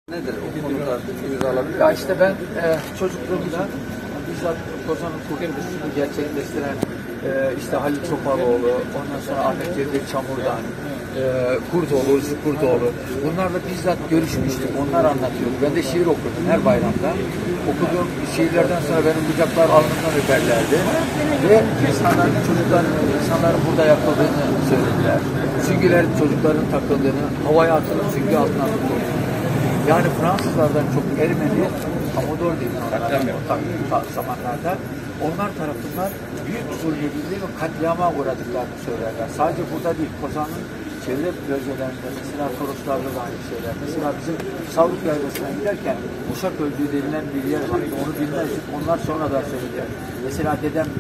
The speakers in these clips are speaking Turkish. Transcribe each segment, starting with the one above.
Nedir o konuda bilgi alabilir? Ya işte ben çocukluğumda bizzat Kozan'ın kurtuluşunu gerçekleştiren işte Halil Topaloğlu, ondan sonra Ahmet Cevdet Çamur'dan, Kurdoğlu, Özgür Kurdoğlu, bunlarla bizzat görüşmüştük. Onlar anlatıyordu. Ben de şiir okudum her bayramda. Okuduğum şiirlerden sonra benim kucaklar alnımdan öperlerdi. Ve insanların burada yapıldığını söylediler. Süngülerin çocukların takıldığını, havaya atılıp süngü altına atıldığı. Yani Fransızlardan çok Ermeni, Amodor dediği zamanlarda onlar tarafından büyük zulmedildi ve katliama uğradıklarını söylerler. Sadece burada değil, Kozan'ın çevre bölgelerinde, mesela Toroslar'da da aynı şeyler. Mesela bizim Savruk Yaylası'na giderken Uşak öldüğü denilen bir yer var. Onu bilmezdik, onlar sonradan söylediler. Mesela dedem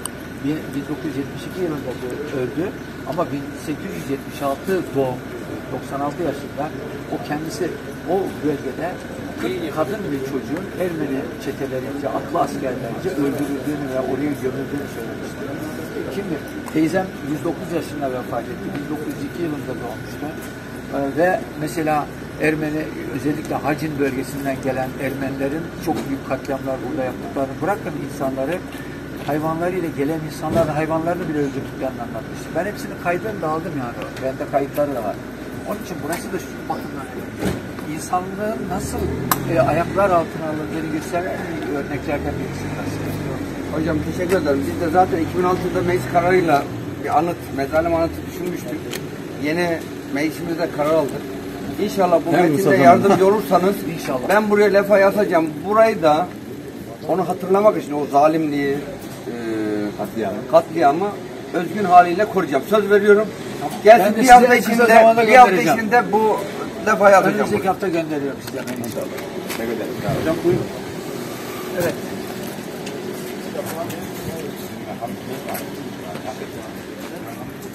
1972 yılında öldü ama 1876 doğum, 96 yaşında. O kendisi o bölgede 40 kadın ve çocuğun Ermeni çetelerince, atlı askerlerince öldürüldüğünü ve oraya gömüldüğünü söylemişti. Şimdi teyzem 109 yaşında vefat etti. 1902 yılında doğmuştu. Ve mesela Ermeni, özellikle Hacin bölgesinden gelen Ermenilerin çok büyük katliamlar burada yaptıklarını, bırakın insanları, hayvanlarıyla gelen insanların hayvanlarını bile öldürdüklerini anlatmıştı. Ben hepsini kaydını da aldım yani. Bende kayıtları da var. Onun için burası da şu bakımdan insanlığın nasıl ayaklar altına alındığını gösteren örneklerden birisi. Hocam teşekkür ederim. Biz de zaten 2006'da meclis kararıyla bir mezarlığım anıtı düşünmüştük. Yeni meclisimizde karar aldık. İnşallah bu metinde yardımcı olursanız İnşallah. Ben buraya levha yazacağım. Burayı da onu hatırlamak için o zalimliği, katliamı özgün haliyle koruyacağım. Söz veriyorum. Gelsin bir hafta içinde bu levha yazacağım. Önümüzdeki hafta gönderiyorum size. İnşallah. Teşekkür ederim. Hocam buyurun. Evet.